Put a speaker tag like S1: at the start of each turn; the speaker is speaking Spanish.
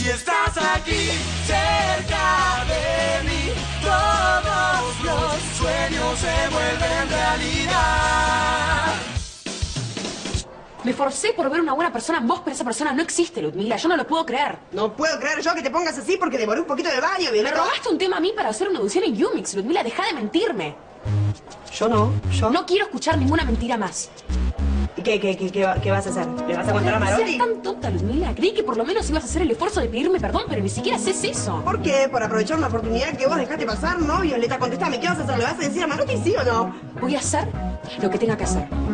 S1: Si estás aquí, cerca de mí, todos los sueños se vuelven realidad.
S2: Me forcé por ver una buena persona en vos, pero esa persona no existe, Ludmila. Yo no lo puedo creer.
S3: No puedo creer yo que te pongas así porque demoré un poquito en el baño,
S2: Me
S3: Violeta.
S2: robaste un tema a mí para hacer una audición en Yumix, Ludmila. Deja de mentirme.
S3: Yo no, yo...
S2: No quiero escuchar ninguna mentira más.
S3: ¿Y qué vas a hacer? ¿Le vas a contar a
S2: No
S3: Marotti?
S2: seas tan tonta, Ludmila. Creí que por lo menos ibas a hacer el esfuerzo de pedirme perdón, pero ni siquiera haces eso.
S3: ¿Por qué? ¿Por aprovechar una oportunidad que vos dejaste pasar? No, Violeta, contestame. ¿Qué vas a hacer? ¿Le vas a decir a Marotti sí o no?
S2: Voy a hacer lo que tenga que hacer.